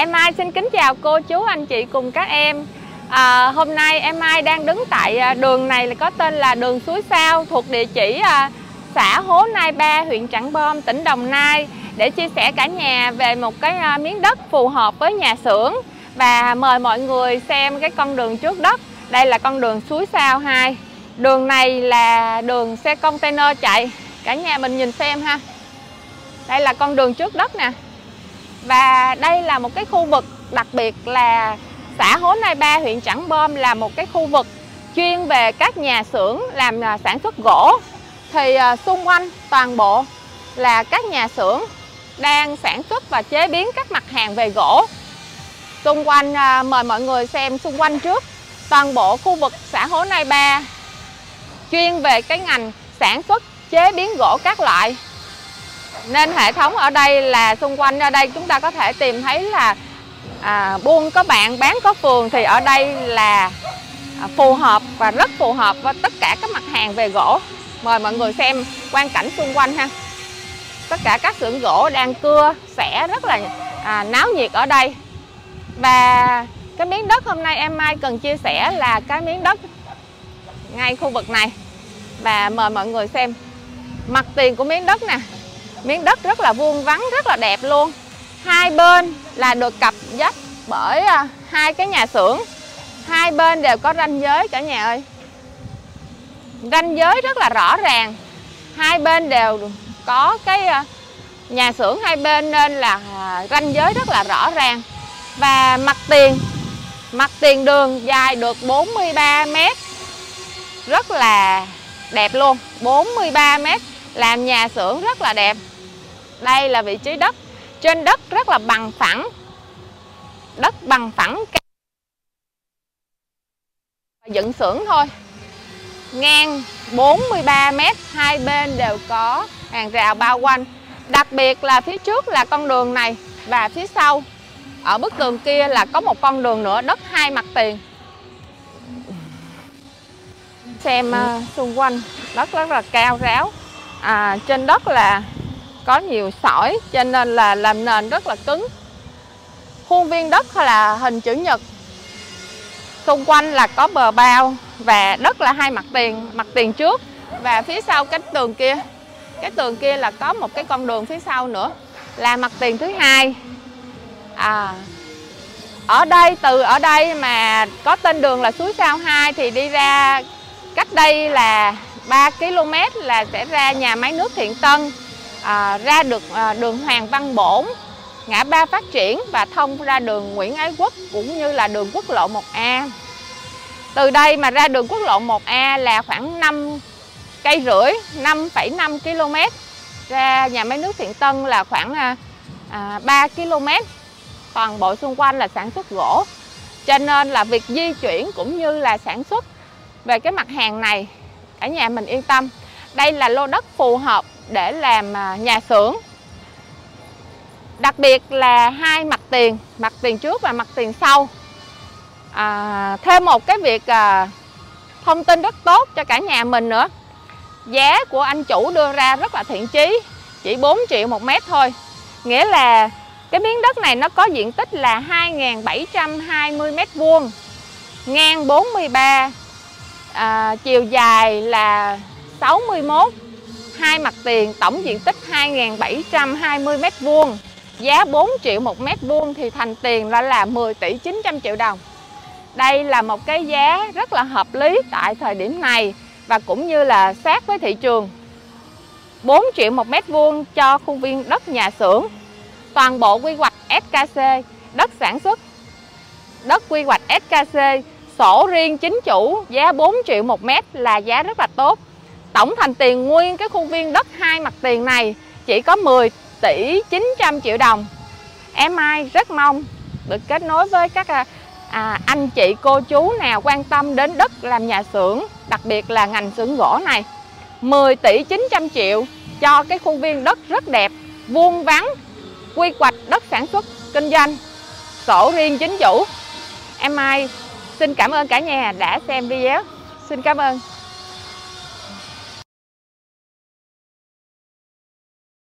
Em Mai xin kính chào cô chú anh chị cùng các em. Hôm nay em Mai đang đứng tại đường này là có tên là đường Suối Sao, thuộc địa chỉ xã Hố Nai Ba, huyện Trảng Bom, tỉnh Đồng Nai, để chia sẻ cả nhà về một cái miếng đất phù hợp với nhà xưởng. Và mời mọi người xem cái con đường trước đất. Đây là con đường Suối Sao 2. Đường này là đường xe container chạy. Cả nhà mình nhìn xem ha. Đây là con đường trước đất nè. Và đây là một cái khu vực đặc biệt là xã Hố Nai Ba, huyện Trảng Bom là một cái khu vực chuyên về các nhà xưởng làm sản xuất gỗ. Thì xung quanh toàn bộ là các nhà xưởng đang sản xuất và chế biến các mặt hàng về gỗ. Xung quanh mời mọi người xem xung quanh trước. Toàn bộ khu vực xã Hố Nai Ba chuyên về cái ngành sản xuất chế biến gỗ các loại. Nên hệ thống ở đây là xung quanh ở đây chúng ta có thể tìm thấy là buôn có bạn bán có phường, thì ở đây là phù hợp và rất phù hợp với tất cả các mặt hàng về gỗ. Mời mọi người xem quang cảnh xung quanh ha. Tất cả các xưởng gỗ đang cưa xẻ rất là náo nhiệt ở đây. Và cái miếng đất hôm nay em Mai cần chia sẻ là cái miếng đất ngay khu vực này. Và mời mọi người xem mặt tiền của miếng đất nè. Miếng đất rất là vuông vắn, rất là đẹp luôn. Hai bên là được cặp dắt bởi hai cái nhà xưởng. Hai bên đều có ranh giới cả nhà ơi. Ranh giới rất là rõ ràng. Hai bên đều có cái nhà xưởng hai bên nên là ranh giới rất là rõ ràng. Và mặt tiền đường dài được 43 m. Rất là đẹp luôn. 43 m làm nhà xưởng rất là đẹp. Đây là vị trí đất. Trên đất rất là bằng phẳng. Đất bằng phẳng. Dựng xưởng thôi. Ngang 43 m. Hai bên đều có hàng rào bao quanh. Đặc biệt là phía trước là con đường này. Và phía sau ở bức tường kia là có một con đường nữa, đất hai mặt tiền. Xem xung quanh đất rất là cao ráo. Trên đất là có nhiều sỏi cho nên là làm nền rất là cứng. Khuôn viên đất là hình chữ nhật. Xung quanh là có bờ bao và đất là hai mặt tiền trước và phía sau cái tường kia là có một cái con đường phía sau nữa là mặt tiền thứ hai. Từ ở đây mà có tên đường là Suối Sao 2 thì đi ra cách đây là 3 km là sẽ ra nhà máy nước Thiện Tân, ra được đường Hoàng Văn Bổn, ngã ba Phát Triển và thông ra đường Nguyễn Ái Quốc cũng như là đường quốc lộ 1A. Từ đây mà ra đường quốc lộ 1A là khoảng 5,5 km. Ra nhà máy nước Thiện Tân là khoảng 3 km. Toàn bộ xung quanh là sản xuất gỗ. Cho nên là việc di chuyển cũng như là sản xuất về cái mặt hàng này cả nhà mình yên tâm. Đây là lô đất phù hợp để làm nhà xưởng. Đặc biệt là hai mặt tiền trước và mặt tiền sau. Thêm một cái việc thông tin rất tốt cho cả nhà mình nữa. Giá của anh chủ đưa ra rất là thiện chí, chỉ 4 triệu một mét thôi. Nghĩa là cái miếng đất này nó có diện tích là 2.720 m², ngang 43, chiều dài là 61, hai mặt tiền, tổng diện tích 2.720 m². Giá 4 triệu một m² thì thành tiền là 10 tỷ 900 triệu đồng. Đây là một cái giá rất là hợp lý tại thời điểm này và cũng như là sát với thị trường. 4 triệu một m² cho khu viên đất nhà xưởng. Toàn bộ quy hoạch SKC, đất sản xuất, đất quy hoạch SKC, sổ riêng chính chủ, giá 4 triệu một mét là giá rất là tốt. Tổng thành tiền nguyên cái khu viên đất hai mặt tiền này chỉ có 10 tỷ 900 triệu đồng. Em Mai rất mong được kết nối với các anh chị cô chú nào quan tâm đến đất làm nhà xưởng, đặc biệt là ngành xưởng gỗ này. 10 tỷ 900 triệu cho cái khu viên đất rất đẹp, vuông vắn, quy hoạch đất sản xuất kinh doanh, sổ riêng chính chủ. Em Mai xin cảm ơn cả nhà đã xem video. Xin cảm ơn.